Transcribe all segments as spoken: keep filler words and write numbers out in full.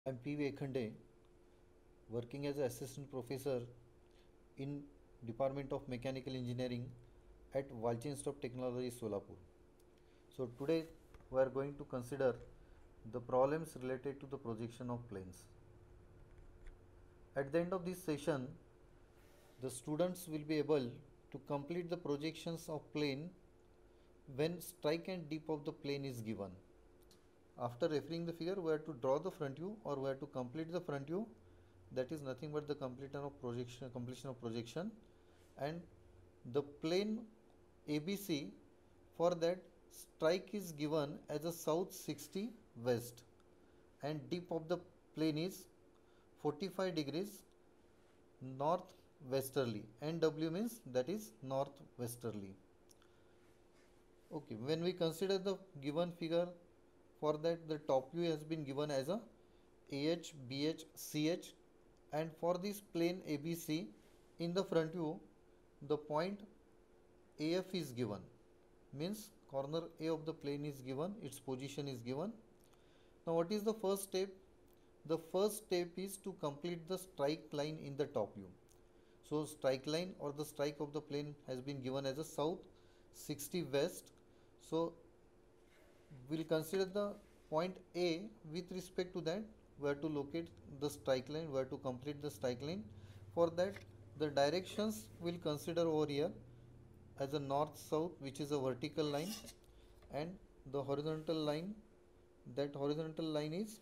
I'm P V Ekhande, working as an assistant professor in Department of Mechanical Engineering at Walchand Technology, Solapur. So today we are going to consider the problems related to the projection of planes. At the end of this session, the students will be able to complete the projections of plane when strike and dip of the plane is given. After referring the figure, we have to draw the front view or we have to complete the front view. That is nothing but the completion of projection completion of projection, and the plane A B C, for that strike is given as a south sixty west and dip of the plane is forty-five degrees north westerly. N W means that is north westerly. Okay, when we consider the given figure, for that the top view has been given as a AH, BH, CH, and for this plane A B C, in the front view the point A F is given, means corner A of the plane is given, its position is given. Now what is the first step? The first step is to complete the strike line in the top view. So strike line or the strike of the plane has been given as a south sixty west. So we'll consider the point A. With respect to that, we have to locate the strike line, we have to complete the strike line. For that, the directions we'll consider over here as a north south, which is a vertical line, and the horizontal line, that horizontal line is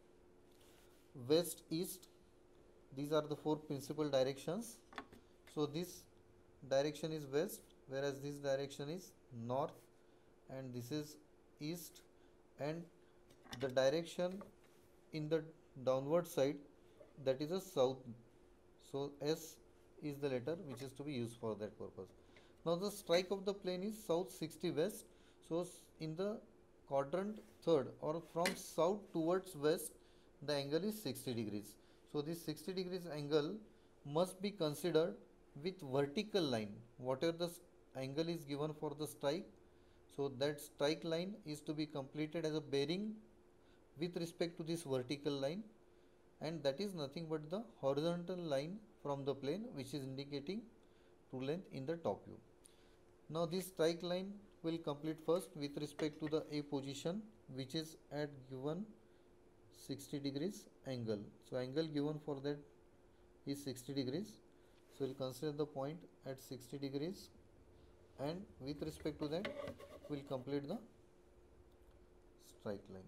west east. These are the four principal directions. So this direction is west, whereas this direction is north, and this is east, and the direction in the downward side, that is a south. So S is the letter which is to be used for that purpose. Now the strike of the plane is south sixty west. So in the quadrant third, or from south towards west, the angle is sixty degrees. So this sixty degrees angle must be considered with vertical line. Whatever the angle is given for the strike, so that strike line is to be completed as a bearing with respect to this vertical line, and that is nothing but the horizontal line from the plane which is indicating true length in the top view. Now this strike line will complete first with respect to the A position, which is at given sixty degrees angle. So angle given for that is sixty degrees. So we'll consider the point at sixty degrees, and with respect to that we'll complete the strike line.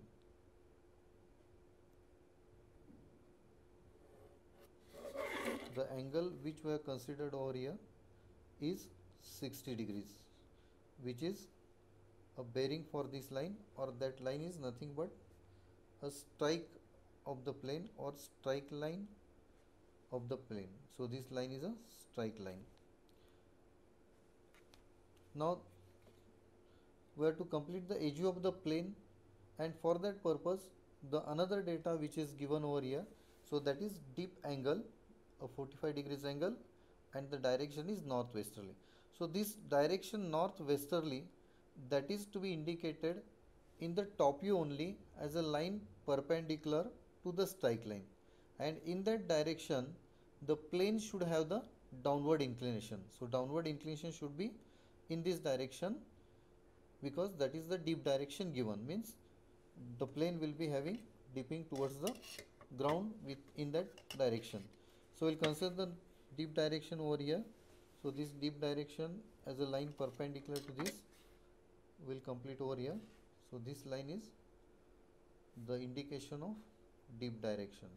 The angle which we have considered over here is sixty degrees, which is a bearing for this line, or that line is nothing but a strike of the plane or strike line of the plane. So this line is a strike line. Now we have to complete the edge of the plane, and for that purpose the another data which is given over here, so that is dip angle, a forty-five degrees angle, and the direction is northwesterly. So this direction northwesterly, that is to be indicated in the top view only as a line perpendicular to the strike line, and in that direction the plane should have the downward inclination. So downward inclination should be in this direction, because that is the dip direction given, means the plane will be having dipping towards the ground with in that direction. So we'll consider the dip direction over here. So this dip direction as a line perpendicular to this will complete over here. So this line is the indication of dip direction.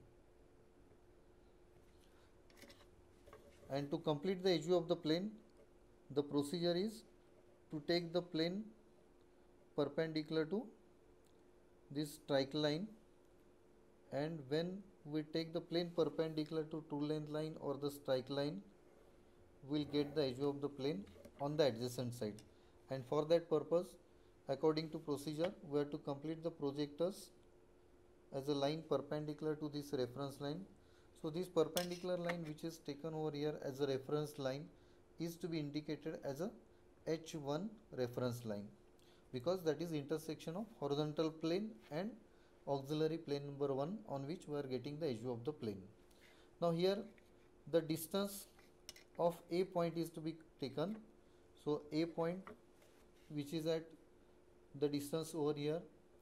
And to complete the edge view of the plane, the procedure is to take the plane perpendicular to this strike line, and when we take the plane perpendicular to true length line or the strike line, we'll get the edge view of the plane on the adjacent side. And for that purpose, according to procedure, we have to complete the projectors as a line perpendicular to this reference line. So this perpendicular line which is taken over here as a reference line is to be indicated as a H one reference line, because that is intersection of horizontal plane and auxiliary plane number one on which we are getting the edge view of the plane. Now here the distance of A point is to be taken. So A point, which is at the distance over here,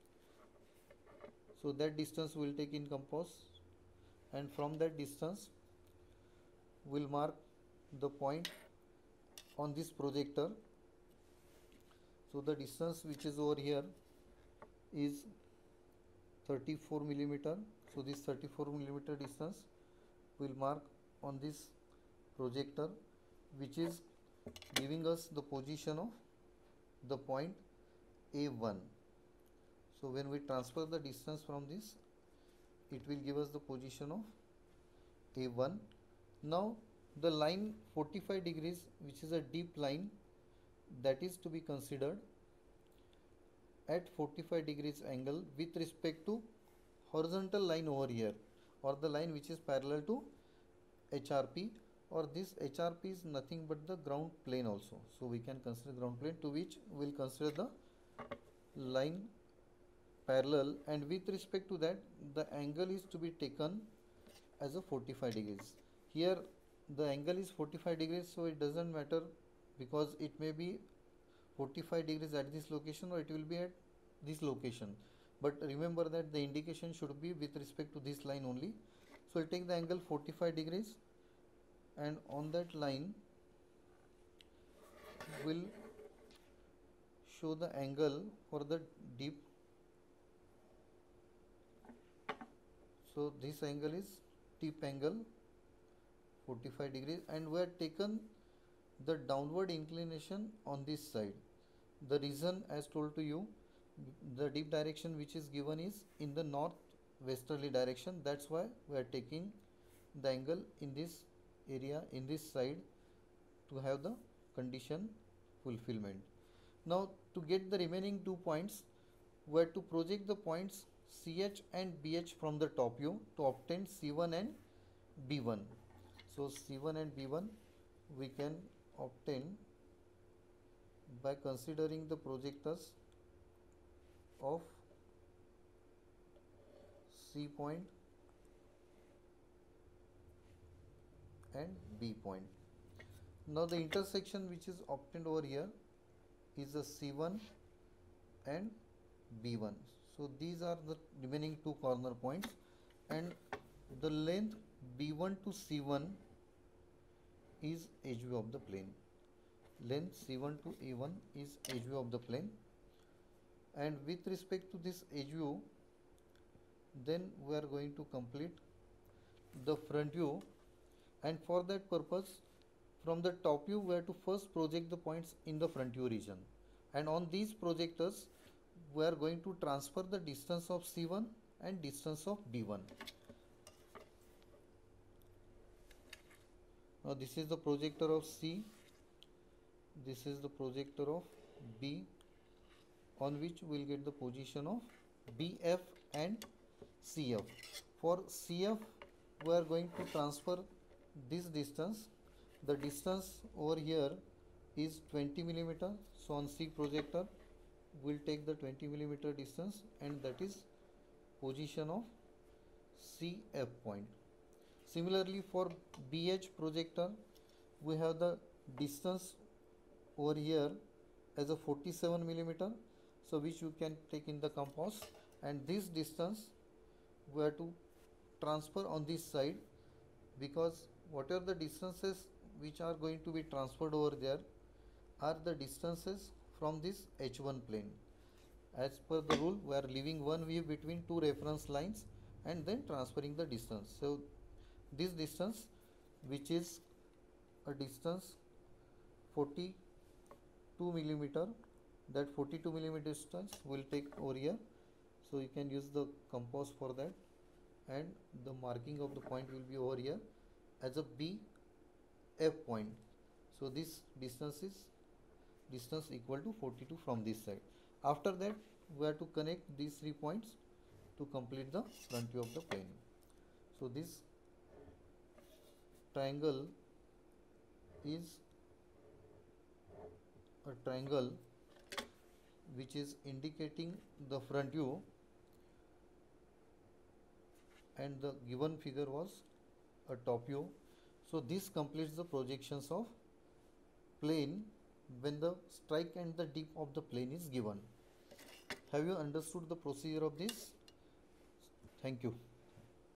so that distance will take in compass, and from that distance we'll mark the point on this projector. So the distance which is over here is thirty-four millimeter. So this thirty-four millimeter distance will mark on this projector, which is giving us the position of the point A one. So when we transfer the distance from this, it will give us the position of A one. Now the line forty-five degrees, which is a deep line, that is to be considered at forty-five degrees angle with respect to horizontal line over here, or the line which is parallel to H R P, or this H R P is nothing but the ground plane also. So we can consider ground plane, to which we will consider the line parallel, and with respect to that the angle is to be taken as a forty-five degrees. Here the angle is forty-five degrees, so it doesn't matter, because it may be forty-five degrees at this location or it will be at this location, but remember that the indication should be with respect to this line only. So we'll take the angle forty-five degrees, and on that line will show the angle for the deep. So this angle is tip angle forty-five degrees, and we have taken the downward inclination on this side. The reason, as told to you, the deep direction which is given is in the north westerly direction. That's why we are taking the angle in this area, in this side, to have the condition fulfillment. Now to get the remaining two points, we have to project the points C H and B H from the top view to obtain C one and B one. So C one and B one we can obtain by considering the projectors of C point and B point. Now the intersection which is obtained over here is a C one and B one. So these are the remaining two corner points, and the length B one to C one is edge view of the plane. Length C one to A one is edge view of the plane, and with respect to this edge view, then we are going to complete the front view, and for that purpose, from the top view we have to first project the points in the front view region, and on these projectors we are going to transfer the distance of C one and distance of B one. Now this is the projector of C, this is the projector of B, on which we will get the position of B F and C F. For C F we are going to transfer this distance. The distance over here is twenty millimeter. So on C projector we will take the twenty millimeter distance, and that is position of C F point. Similarly for B H projector we have the distance over here as a forty-seven millimeter, so which you can take in the compass, and this distance we have to transfer on this side, because whatever the distances which are going to be transferred over there are the distances from this H one plane. As per the rule, we are leaving one view between two reference lines and then transferring the distance. So this distance, which is a distance forty-two millimeter, that forty-two millimeter distance will take over here. So you can use the compass for that, and the marking of the point will be over here as a B F point. So this distance is distance equal to forty-two from this side. After that we have to connect these three points to complete the front view of the plane. So this triangle is a triangle which is indicating the front view and the given figure was a top view. So this completes the projections of plane when the strike and the dip of the plane is given. Have you understood the procedure of this? Thank you.